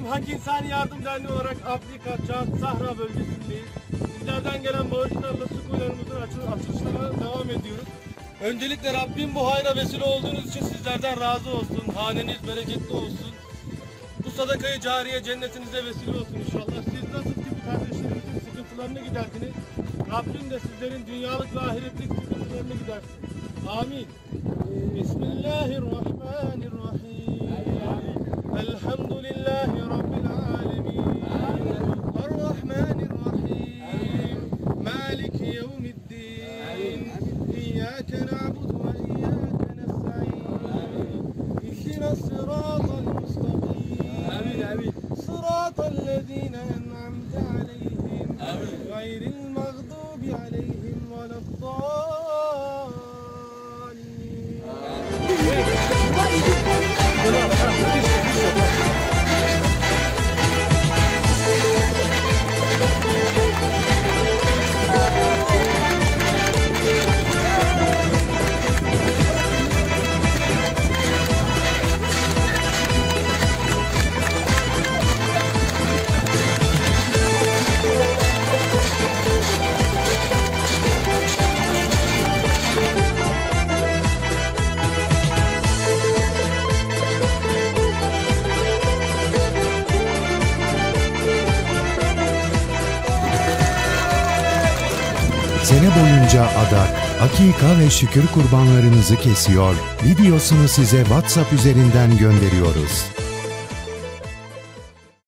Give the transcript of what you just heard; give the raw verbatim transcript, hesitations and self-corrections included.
Hak İnsani Yardım Derneği olarak Afrika, Çad, Sahra bölgesindeyiz. Sizlerden gelen bağışlarla su kuyularımızın açılışlarına devam ediyoruz. Öncelikle Rabbim bu hayra vesile olduğunuz için sizlerden razı olsun. Haneniz bereketli olsun. Bu sadakayı cariye cennetinize vesile olsun inşallah. Siz nasıl ki bu kardeşlerimizin sıkıntılarını gidersiniz, Rabbim de sizlerin dünyalık ve ahiretlik sıkıntılarını gidersin. Amin. Bismillahirrahmanirrahim. Elhamdülillahi Rabbil alemin. Errahmanirrahim. Maliki yevmiddin. İyyâke na'budu ve iyyâke nesta'in. İhdinas sıratal mustakim. Amin amin. Sıratallezîne en'amte aleyhim. Gayril mağdubi aleyhim veleddâlin. Sene boyunca adak, akika ve şükür kurbanlarınızı kesiyor, videosunu size WhatsApp üzerinden gönderiyoruz.